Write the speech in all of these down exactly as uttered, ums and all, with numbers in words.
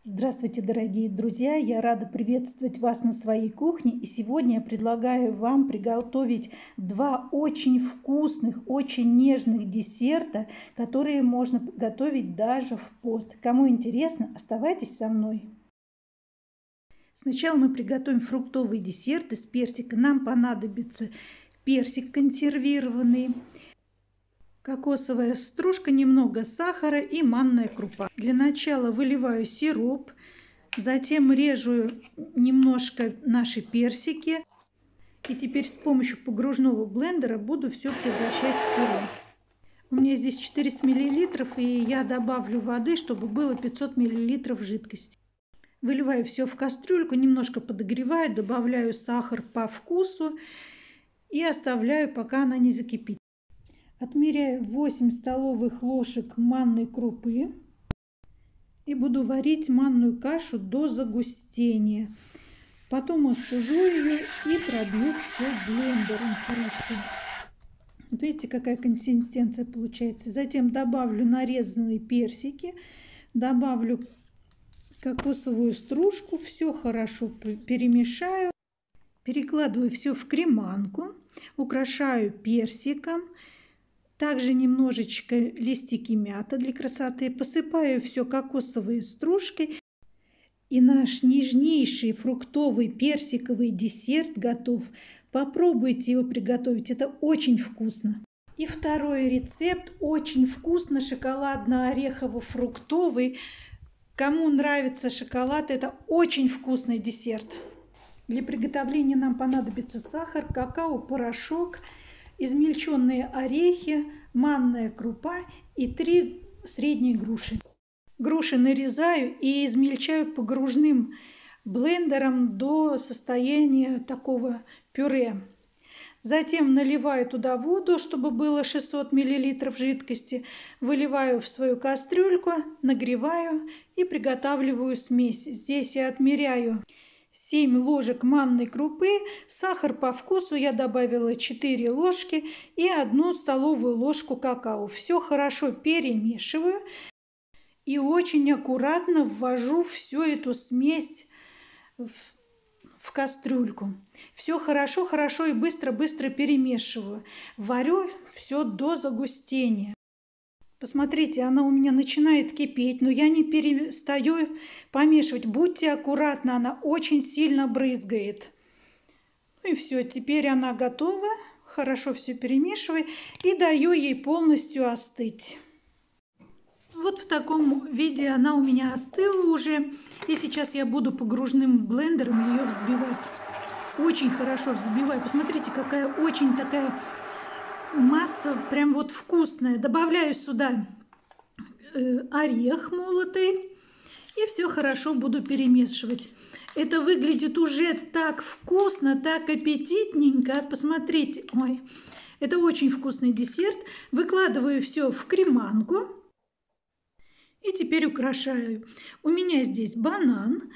Здравствуйте, дорогие друзья! Я рада приветствовать вас на своей кухне. И сегодня я предлагаю вам приготовить два очень вкусных, очень нежных десерта, которые можно готовить даже в пост. Кому интересно, оставайтесь со мной. Сначала мы приготовим фруктовый десерт из персика. Нам понадобится персик консервированный, кокосовая стружка, немного сахара и манная крупа. Для начала выливаю сироп, затем режу немножко наши персики. И теперь с помощью погружного блендера буду все превращать в пюре. У меня здесь четыреста миллилитров, и я добавлю воды, чтобы было пятьсот миллилитров жидкости. Выливаю все в кастрюльку, немножко подогреваю, добавляю сахар по вкусу и оставляю, пока она не закипит. Отмеряю восемь столовых ложек манной крупы и буду варить манную кашу до загустения. Потом остужу ее и пробью все блендером хорошо. Вот видите, какая консистенция получается. Затем добавлю нарезанные персики, добавлю кокосовую стружку, все хорошо перемешаю, перекладываю все в креманку, украшаю персиком. Также немножечко листики мяты для красоты. Посыпаю все кокосовой стружкой. И наш нежнейший фруктовый персиковый десерт готов. Попробуйте его приготовить. Это очень вкусно. И второй рецепт. Очень вкусно. Шоколадно-орехово-фруктовый. Кому нравится шоколад, это очень вкусный десерт. Для приготовления нам понадобится сахар, какао-порошок, измельченные орехи, манная крупа и три средние груши. Груши нарезаю и измельчаю погружным блендером до состояния такого пюре. Затем наливаю туда воду, чтобы было шестьсот миллилитров жидкости. Выливаю в свою кастрюльку, нагреваю и приготавливаю смесь. Здесь я отмеряю семь ложек манной крупы, сахар по вкусу я добавила четыре ложки и одну столовую ложку какао. Все хорошо перемешиваю и очень аккуратно ввожу всю эту смесь в, в кастрюльку. Все хорошо-хорошо и быстро-быстро перемешиваю. Варю все до загустения. Посмотрите, она у меня начинает кипеть, но я не перестаю помешивать. Будьте аккуратны, она очень сильно брызгает. Ну и все, теперь она готова. Хорошо все перемешиваю и даю ей полностью остыть. Вот в таком виде она у меня остыла уже. И сейчас я буду погружным блендером ее взбивать. Очень хорошо взбиваю. Посмотрите, какая очень такая... масса прям вот вкусная. Добавляю сюда э, орех молотый и все хорошо буду перемешивать. Это выглядит уже так вкусно, так аппетитненько. Посмотрите, ой, это очень вкусный десерт. Выкладываю все в креманку и теперь украшаю. У меня здесь банан.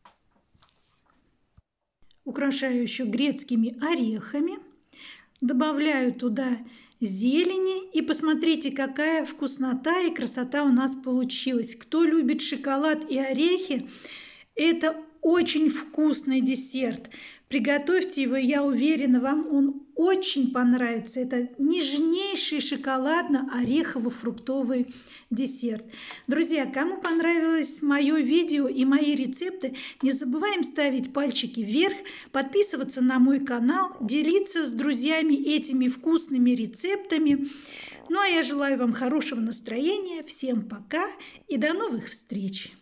Украшаю еще грецкими орехами. Добавляю туда зелени и посмотрите, какая вкуснота и красота у нас получилась. Кто любит шоколад и орехи, это очень вкусный десерт. Приготовьте его, я уверена, вам он очень понравится. Это нежнейший шоколадно-орехово-фруктовый десерт. Друзья, кому понравилось мое видео и мои рецепты, не забываем ставить пальчики вверх, подписываться на мой канал, делиться с друзьями этими вкусными рецептами. Ну а я желаю вам хорошего настроения. Всем пока и до новых встреч!